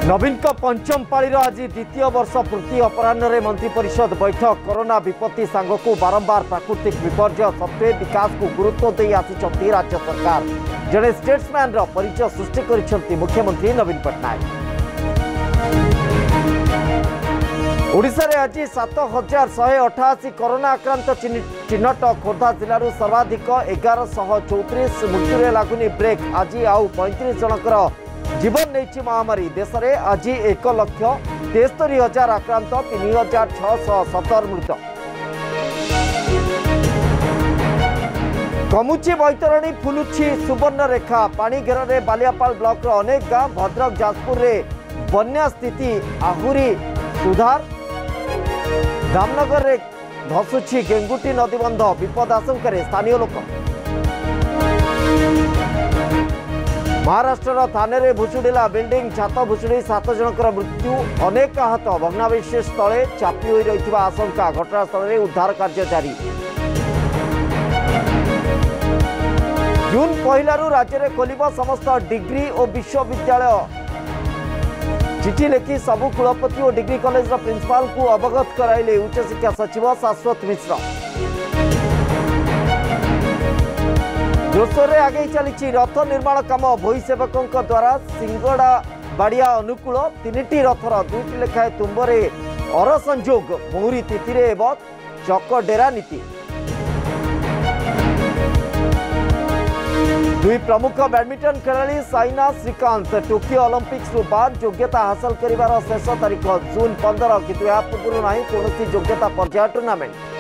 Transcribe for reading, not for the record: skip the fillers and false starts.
नवीन का पंचम पाळीर आज द्वितीय वर्ष पूर्ति अपराह्न मंत्रिपरिषद बैठक। कोरोना विपत्ति सांगक बारंबार प्राकृतिक विपर्यय सत्वे विकास को गुरुत्व दे आसी राज्य सरकार। जड़े स्टेट्समैन परिचय सृष्टि कर मुख्यमंत्री नवीन पट्टनायक। ओडिशा रे आज 7188 कोरोना आक्रांत चिन्हट। खोर्धा जिलूर सर्वाधिक 1134 मृत्यु लगुनि ब्रेक। आज आउ 35 जनकर जीवन नहीं महामारी। देश में आज 1,73,000 आक्रांत 3,617 मृत। कमुची बैतरणी फुलुची सुवर्णरेखा। पानी घेर में बालियापाल ब्लॉक अनेक गांव। भद्रक जाजपुर में बन्या स्थिति आहुरी सुधार। धामनगर में धसुची गेंगुटी नदीबंध। विपद आशंका स्थानीय लोक। महाराष्ट्र थाने भुशुड़ा बिल्डिंग छात भुशुड़ी 7 जनकर मृत्यु। अनेक आहत। भग्नावशेष तले चापी हो रही आशंका। घटनास्थल में उद्धार कार्य जारी। जून 1 राज्य में खोल समस्त डिग्री और विश्वविद्यालय। चिठी लिखि सबु कुलपति और डिग्री कॉलेज प्रिंसिपाल को अवगत कराइले उच्च शिक्षा सचिव शाश्वत मिश्र। जोरसोर आगे चली रथ निर्माण काम। भोई सेवकों द्वारा सिंगड़ा बाड़िया अनुकूल 3टी रथर 2टी लेखाएं तुम्बरे अर संजोग। मुहुरी तिथि चक डेरा नीति। दुई प्रमुख बैडमिंटन खेलाड़ी साइना श्रीकांत टोकियो ओलंपिक्स बाद योग्यता हासिल कर शेष तारीख जून 15 किंतु या पूर्व ना कौन योग्यता पर्याय टूर्नामेंट।